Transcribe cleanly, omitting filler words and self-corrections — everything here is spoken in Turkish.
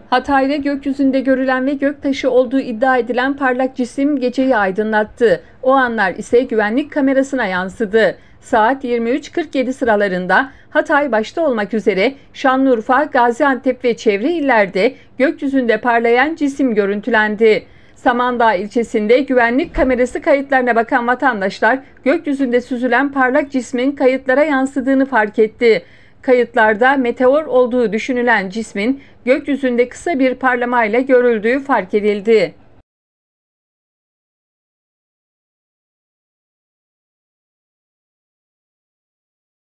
Hatay'da gökyüzünde görülen ve göktaşı olduğu iddia edilen parlak cisim geceyi aydınlattı. O anlar ise güvenlik kamerasına yansıdı. Saat 23.47 sıralarında Hatay başta olmak üzere Şanlıurfa, Gaziantep ve çevre illerde gökyüzünde parlayan cisim görüntülendi. Samandağ ilçesinde güvenlik kamerası kayıtlarına bakan vatandaşlar gökyüzünde süzülen parlak cismin kayıtlara yansıdığını fark etti. Kayıtlarda meteor olduğu düşünülen cismin gökyüzünde kısa bir parlamayla görüldüğü fark edildi.